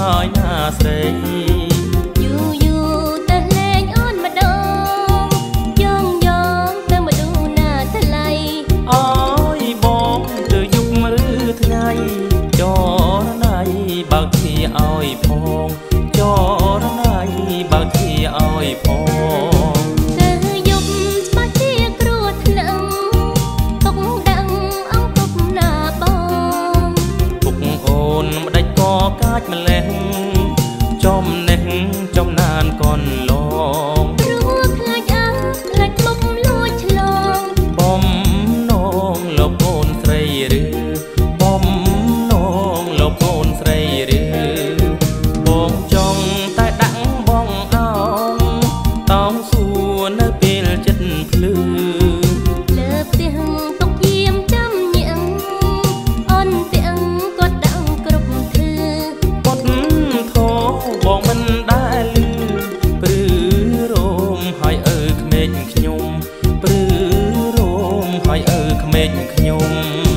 ហើយណាស្រីយូយូទៅលេងអូនម្ដងយ៉ងយ៉ងទៅមកឌូណាថ្លៃអើយបងទៅយប់ឬថ្ងៃចរណៃបើកទ្វារឲ្យផងចរណៃបើកទ្វារឲ្យផងទៅយប់ច្បាស់ជាគ្រោះថ្នាក់ទុកដឹងអង្គប់ណាបងពុកអូនម្ដេចក៏កាចម្លេះចំណេះចំណានកនឡងព្រោះខ្លាចអើខ្លាចមុខលួចឆ្លងបំណងលោកអូនស្រីឬបំណងលោកអូនស្រីឬបងចង់តែដាក់បងអោងតោងសួរនៅពេលចិត្តភ្លឺលើផ្ទះទុកយាមចាំញៀងអូនទាំងគាត់ដឹងគ្រប់ធឺគាត់ធោបងមិនដែលលឺព្រឺរោមហើយអើក្មេងខ្ញុំព្រឺរោមហើយអើក្មេងខ្ញុំ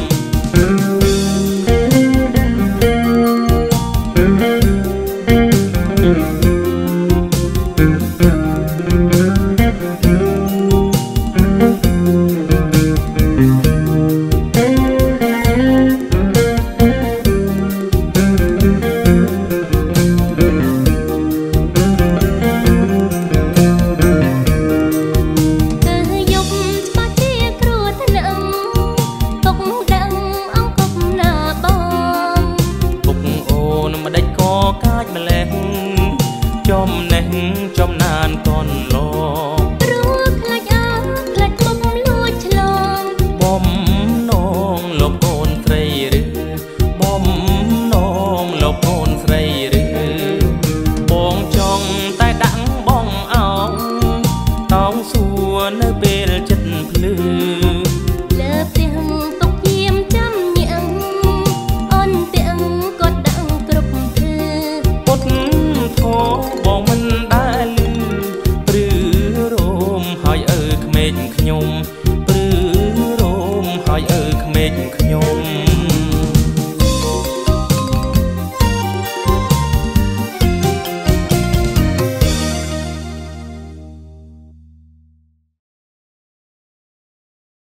កាចម្លេះចំណេះចំណានកនឡងព្រោះខ្លាចអើខ្លាចមុខលួចឆ្លងបំណងលោកអូនស្រីឬបំណងលោកអូនស្រីឬបងចង់តែដាក់បងអោងតោងសួរនៅពេលចិត្តភ្លឺលើផ្ទះទុកយាមចាំញៀងអូនទាំងគាត់ដឹងគ្រប់ធឺពុតធោបងមិនដែលលឺព្រឺរោមហើយអើក្មេងខ្ញុំព្រឺរោមហើយអើក្មេងខ្ញុំ